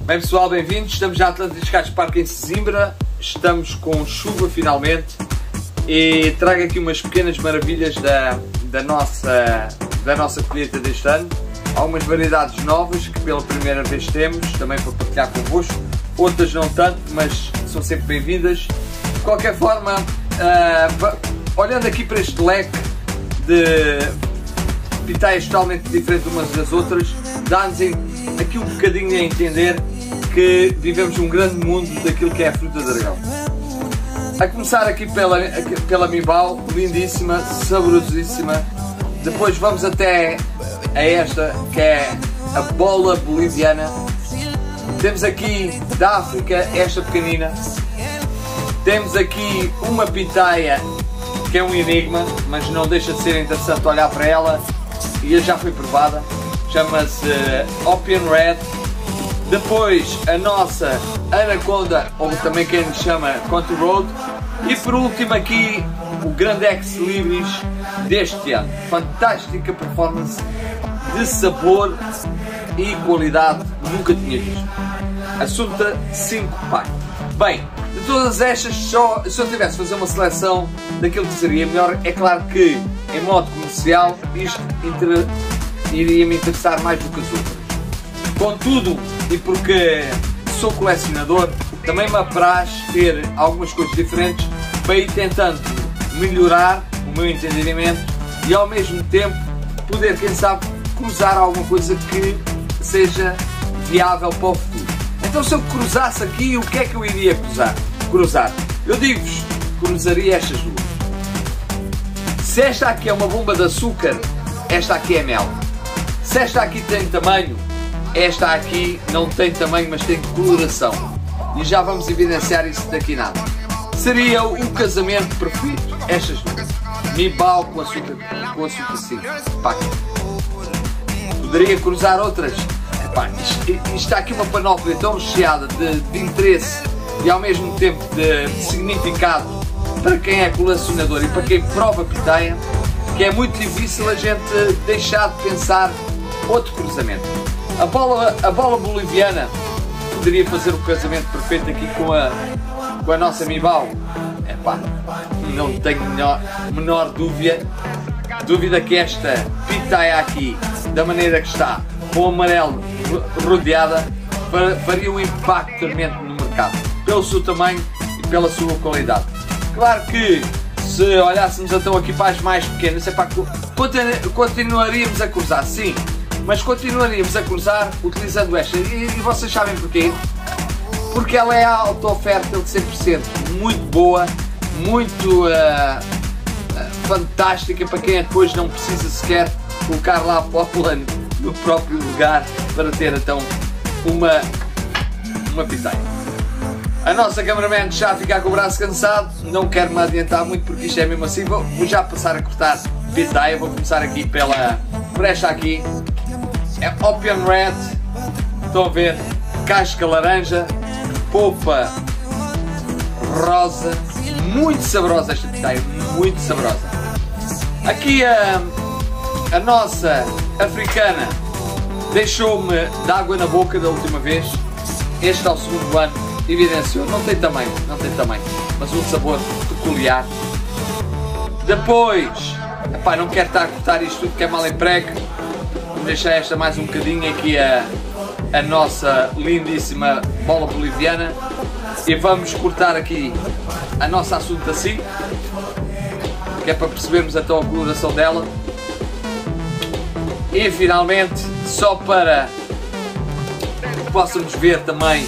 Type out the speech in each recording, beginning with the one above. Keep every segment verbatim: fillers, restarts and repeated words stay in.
Bem pessoal, bem-vindos, estamos já Atlantic Car Park em Sesimbra, estamos com chuva finalmente e trago aqui umas pequenas maravilhas da, da, nossa, da nossa colheita deste ano. Algumas variedades novas que pela primeira vez temos, também para partilhar convosco, outras não tanto, mas são sempre bem-vindas. De qualquer forma, uh, olhando aqui para este leque de pitaias totalmente diferentes umas das outras, dá-nos aqui um bocadinho a entender que vivemos um grande mundo daquilo que é a fruta de dragão. A começar aqui pela, pela Mibau, lindíssima, saborosíssima. Depois vamos até a esta, que é a bola boliviana. Temos aqui da África esta pequenina. Temos aqui uma pitaia que é um enigma, mas não deixa de ser interessante olhar para ela, e já foi provada. Chama-se uh, Opium Red. Depois a nossa Anaconda, ou também quem lhe chama Country Road. E por último aqui o grande Ex Libris deste ano. Fantástica performance de sabor e qualidade, nunca tinha visto. Assunta cinco pack. Bem, de todas estas, só, se eu tivesse de fazer uma seleção daquilo que seria melhor, é claro que em modo comercial isto inter... iria me interessar mais do que as outras. Contudo, e porque sou colecionador, também me apraz ter algumas coisas diferentes para ir tentando melhorar o meu entendimento e ao mesmo tempo poder, quem sabe, cruzar alguma coisa que seja viável para o futuro. Então, se eu cruzasse aqui, o que é que eu iria cruzar? cruzar? Eu digo-vos, cruzaria estas duas. Se esta aqui é uma bomba de açúcar, esta aqui é mel. Se esta aqui tem tamanho, esta aqui não tem tamanho, mas tem coloração. E já vamos evidenciar isso daqui nada. Seria o casamento perfeito, estas duas. Mibau com açúcar, com açúcar sim. Pá. Poderia cruzar outras? Epá, isto, isto está aqui uma panóplia tão recheada de, de interesse e ao mesmo tempo de significado para quem é colecionador e para quem prova pitaia, que é muito difícil a gente deixar de pensar outro cruzamento. A bola, a bola boliviana poderia fazer o casamento perfeito aqui com a, com a nossa Mibau. Epá, não tenho menor, menor dúvida, dúvida que esta pitaia aqui, da maneira que está, com o amarelo rodeada, faria um impacto tremendo no mercado, pelo seu tamanho e pela sua qualidade. Claro que se olhássemos então aqui para as mais pequenas, epá, continuaríamos a cruzar, sim, mas continuaríamos a cruzar utilizando esta. E, e vocês sabem porquê? Porque ela é a auto-oferta de cem por cento, muito boa, muito uh, uh, fantástica para quem depois não precisa sequer colocar lá a pópula no próprio lugar para ter então uma, uma pitaia. A nossa cameraman já a ficar com o braço cansado, não quero me adiantar muito porque isto é mesmo assim, vou, vou já passar a cortar pitaia, vou começar aqui pela brecha aqui. É Opium Red, estão a ver, casca laranja, polpa rosa, muito saborosa esta pitaia, muito saborosa. Aqui a, a nossa africana deixou-me de água na boca da última vez, este é o segundo ano, evidenciou, não tem tamanho, não tem tamanho, mas um sabor peculiar. Depois, epá, não quero estar a cortar isto tudo que é mal emprego, vou deixar esta mais um bocadinho aqui a, a nossa lindíssima bola boliviana e vamos cortar aqui a nossa assunta assim, que é para percebermos então a coloração dela. E finalmente, só para que possamos ver também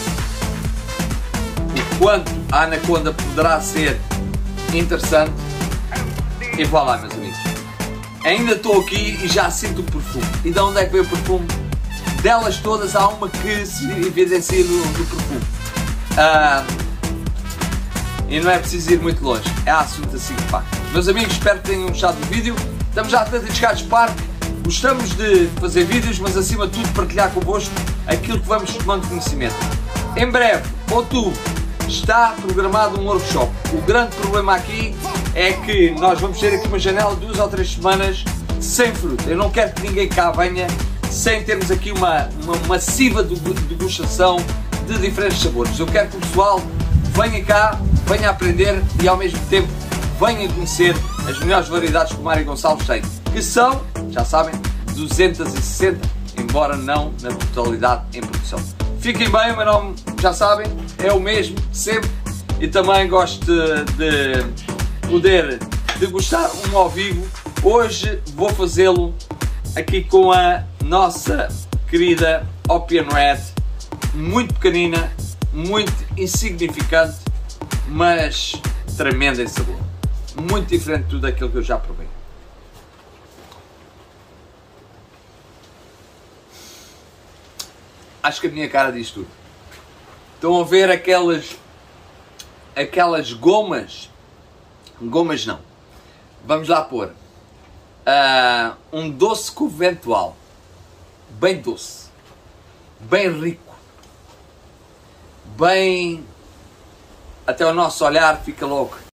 o quanto a Anaconda poderá ser interessante, e vá lá, meus amigos. Ainda estou aqui e já sinto o perfume. E de onde é que veio o perfume? Delas todas há uma que se evidencia no, no perfume. Ah, e não é preciso ir muito longe, é a Assunta cinco pack. Meus amigos, espero que tenham gostado do vídeo. Estamos já a Atlantic Car Park. Gostamos de fazer vídeos, mas acima de tudo partilhar convosco aquilo que vamos tomando conhecimento. Em breve, outubro, está programado um workshop. O grande problema aqui é que nós vamos ter aqui uma janela de duas ou três semanas sem fruta. Eu não quero que ninguém cá venha sem termos aqui uma, uma massiva degustação de diferentes sabores. Eu quero que o pessoal venha cá, venha aprender e ao mesmo tempo venha conhecer as melhores variedades que o Mário Gonçalves tem, que são, já sabem, duzentas e sessenta, embora não na totalidade em produção. Fiquem bem, o meu nome, já sabem, é o mesmo sempre, e também gosto de, de poder degustar um ao vivo. Hoje vou fazê-lo aqui com a nossa querida Opium Red, muito pequenina, muito insignificante, mas tremenda em sabor. Muito diferente de tudo aquilo que eu já provei. Acho que a minha cara diz tudo. Estão a ver aquelas, aquelas gomas? Gomas não. Vamos lá pôr. Uh, um doce conventual. Bem doce. Bem rico. Bem... Até o nosso olhar fica logo